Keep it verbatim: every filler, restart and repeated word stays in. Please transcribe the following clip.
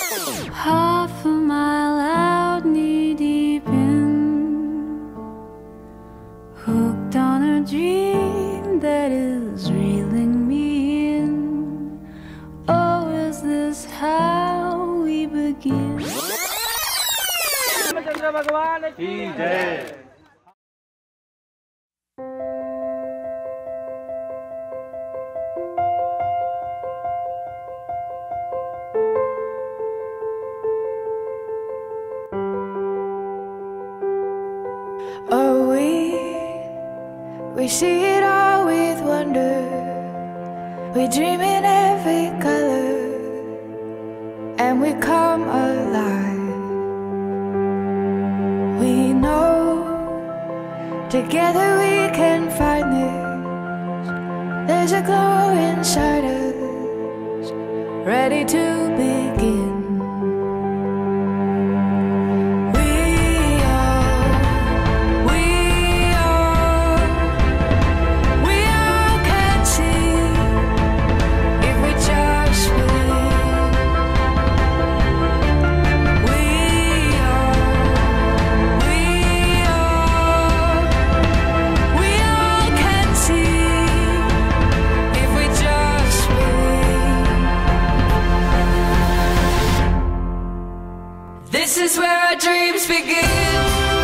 Half a mile out, knee deep in, hooked on a dream that is reeling me in. Oh, is this how we begin? Oh, we, we see it all with wonder. We dream in every color, and we come alive. We know together we can find this. There's a glow inside us, ready to begin. This is where our dreams begin.